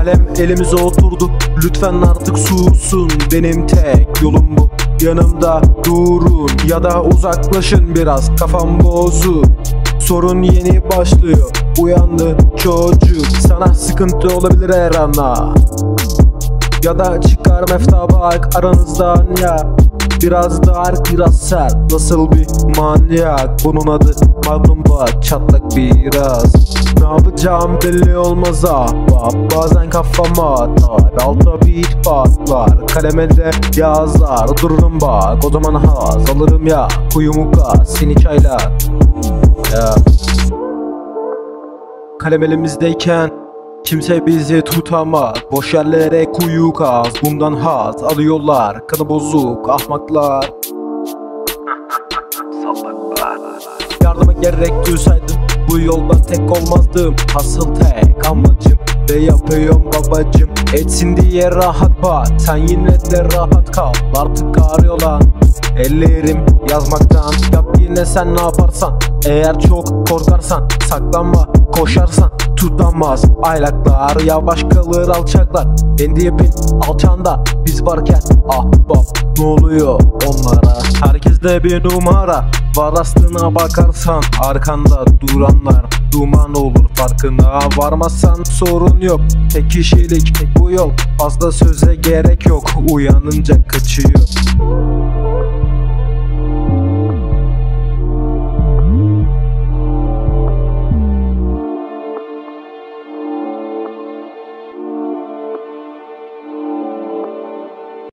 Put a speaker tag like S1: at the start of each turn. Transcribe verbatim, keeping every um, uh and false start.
S1: Kalem elimize oturdu, lütfen artık susun. Benim tek yolum bu, yanımda durun ya da uzaklaşın biraz, kafam bozuk. Sorun yeni başlıyor, uyandı çocuk. Sana sıkıntı olabilir her ana, ya da çıkar mefta bak aranızdan ya. Biraz dark, biraz sert, nasıl bir manyak. Bunun adı Magnum bak, çatlak biraz. Ne yapacağım belli olmaz ha. Bazen kafama atar, altta beat patlar, kaleme de yazar. Dururum bak, o zaman haz alırım ya. Kuyumu kaz, seni çaylar ya. Kalem elimizdeyken kimse bizi tutamaz. Boş yerlere kuyu kaz, bundan haz alıyorlar. Kanı bozuk ahmaklar. Yardıma gerek duysaydım bu yoldan tek olmazdım. Asıl tek amacım ve yapıyorum babacım, etsin diye rahat bak. Sen yine de rahat kal, artık ağrıyor lan ellerim yazmaktan. Yap yine sen ne yaparsan, eğer çok korkarsan. Saklanma, koşarsan tutamaz aylaklar. Yavaş kalır alçaklar, kendi bin alçanda. Biz varken ah bab ne oluyor onlara? Herkeste bir numara var aslına bakarsan. Arkanda duranlar duman olur, farkına varmazsan sorun yok. Tek kişilik tek bu yol, fazla söze gerek yok. Uyanınca kaçıyor.